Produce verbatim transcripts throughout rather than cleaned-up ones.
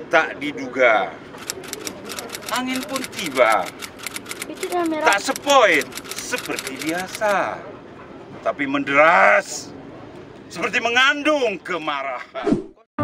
Tak diduga, angin pun tiba. Tak sepoi seperti biasa, tapi menderas seperti mengandung kemarahan.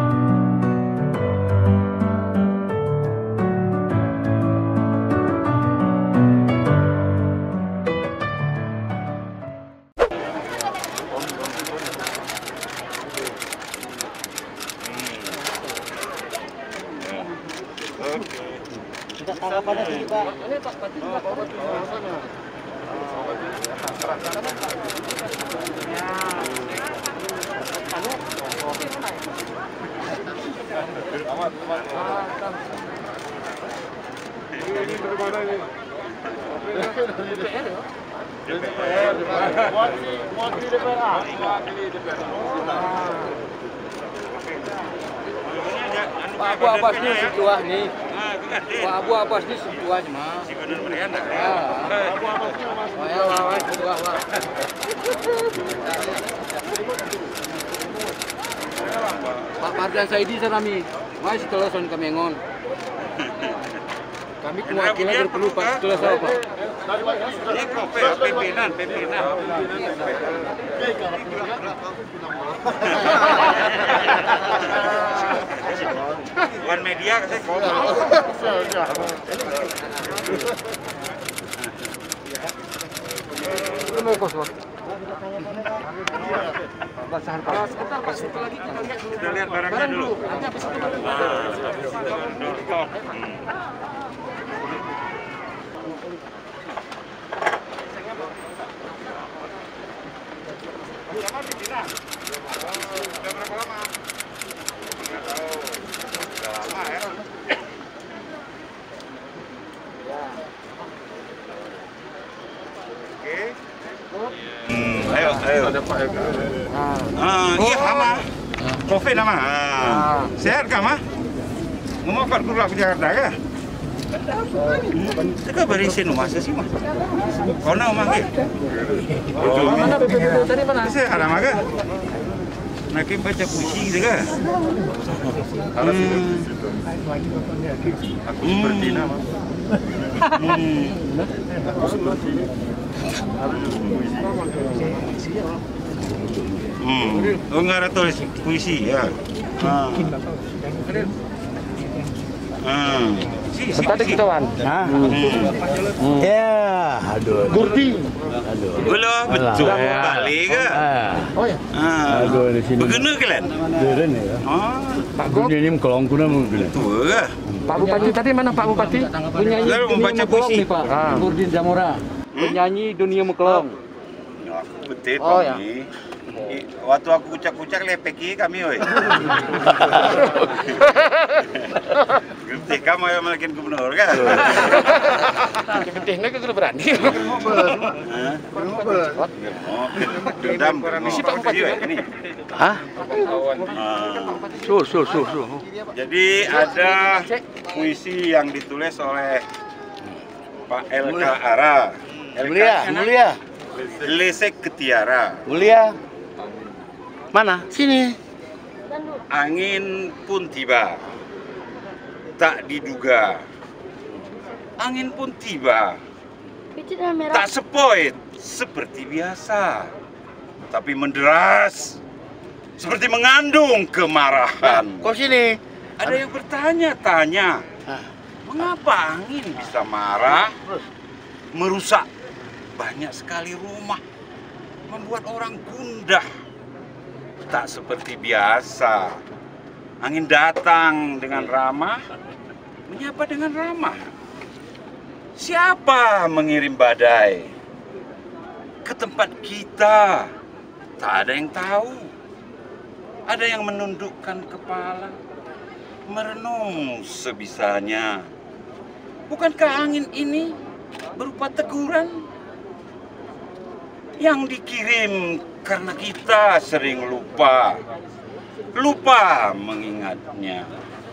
Tidak tanggapannya sih, Pak. Ini Pak, Pak. Ini bagaimana ini? D P R ya? D P R. Wakil D P R. Wakil D P R. Pak Abu Abbas ni sebuah ni. Pak Abu Abbas ni sebuah cuma. Si Gunung Meriana. Abu Abbas ni masuk. Oh ya, wah, sebuah wah. Pak Mardan Saidi Sarami, mai setelah son Kamengon. Kami kewakilan berperlu Pak setelah saya Pak. Ini pimpinan, pimpinan. Bukan media saya ngomong. Ini mau kos Pak. Sebentar Pak, satu lagi kita lihat dulu. Kita lihat barangnya dulu. Nanti habis itu baru. Nah, habis itu baru dorong. Sudah berapa lama? Nggak tahu. Sudah lama ya. Oke. Hmm, ayo, ayo. Ada Pak Eka. Ah, iya, Mama. Covid nama. Ah. Sehat kah, Ma? Mau apa keluar ke Jakarta kah? Teka barisin masa sih, Mas? Kau nak manggil? Oh, Mana B P B D tadi mana? saya ada maga. Nak baca puisi gitu kan? Hmm. Aku seperti nama. Hmm. Aku seperti ini. Hmm. Oh, nggak ada tulis puisi ya? Ah. Ah. Si, si, Tadi si. kita wan. Hah? Hmm. Ya, aduh. Gurdi. Aduh. Belah, betul. Ya. Balik ke? Ah. Oh ya. Ah. Aduh, di sini. Begini kalian? Deren ya. Oh, Pak Gop. Ini mengkolong kuna mungkin. tua ke? Pak Bupati tadi mana Pak Bupati? Penyanyi Lalu dunia membaca Mukelong puisi. nih Pak. Ah. Nurdin Jamora. Penyanyi dunia Mukelong. Ya, betul Oh, ya. kami. I- Waktu aku kucak-kucak lepeki kami, oi. Gede kamu yang makin gubernur kan? Gedehnya kan berani. Hah? Oh, dendam. Misi Pak Bupati. Ini. Hah? Ah. Sur, sur, sur, sur. Jadi ada puisi yang ditulis oleh Pak L K Ara. Mulia, mulia, Lesek Ketiara. mulia. Mana? Sini. Angin pun tiba. Tak diduga. Angin pun tiba. Tak sepoi seperti biasa, tapi menderas seperti mengandung kemarahan. Kau sini. Ada yang bertanya-tanya, Ah. mengapa angin bisa marah, merusak banyak sekali rumah, membuat orang gundah. Tak seperti biasa, angin datang dengan ramah, menyapa dengan ramah. Siapa mengirim badai ke tempat kita? Tak ada yang tahu. Ada yang menundukkan kepala, merenung sebisanya. Bukankah angin ini berupa teguran yang dikirim karena kita sering lupa, lupa mengingatnya.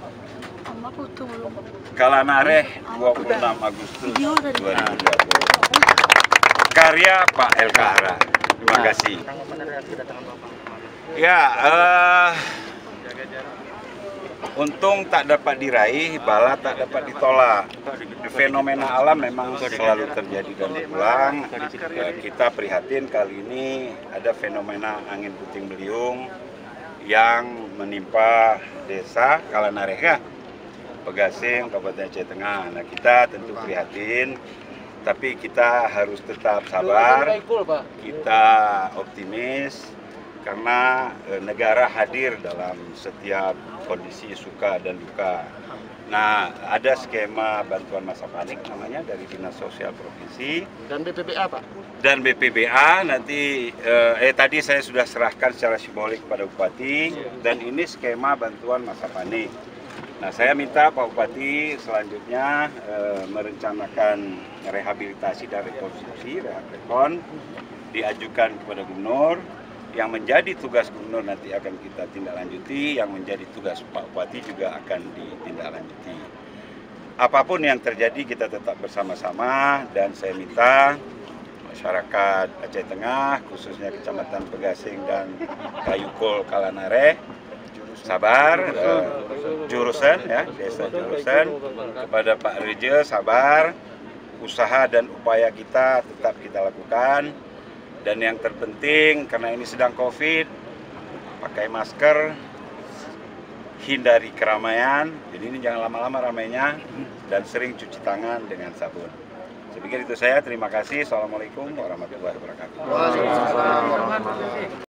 Kalanareh dua puluh enam Agustus dua ribu dua puluh. Karya Pak L K Ara. Terima kasih. Ya, uh, untung tak dapat diraih, bala tak dapat ditolak. Fenomena alam memang selalu terjadi dan berulang. Kita prihatin kali ini ada fenomena angin puting beliung yang menimpa desa Kalanareh, Pegasing, Kabupaten Aceh Tengah. Nah, kita tentu prihatin, tapi kita harus tetap sabar, kita optimis, karena e, negara hadir dalam setiap kondisi suka dan duka. Nah, ada skema bantuan masa panik namanya dari Dinas Sosial Provinsi Dan B P B A, Pak? dan B P B A. Nanti eh, eh tadi saya sudah serahkan secara simbolik kepada Bupati, dan ini skema bantuan masa panik. Nah, saya minta Pak Bupati selanjutnya eh, merencanakan rehabilitasi dan rekonstruksi, rehabilitation, diajukan kepada Gubernur. Yang menjadi tugas Gubernur nanti akan kita tindak lanjuti, yang menjadi tugas Pak Bupati juga akan ditindaklanjuti. Apapun yang terjadi kita tetap bersama-sama, dan saya minta masyarakat Aceh Tengah, khususnya Kecamatan Pegasing dan Kayukul Kalanareh, sabar, eh, jurusan ya, desa jurusan, kepada Pak Reje sabar, usaha dan upaya kita tetap kita lakukan. Dan yang terpenting, karena ini sedang COVID, pakai masker, hindari keramaian, jadi ini jangan lama-lama ramainya, dan sering cuci tangan dengan sabun. Saya pikir itu saya, terima kasih. Assalamualaikum warahmatullahi wabarakatuh.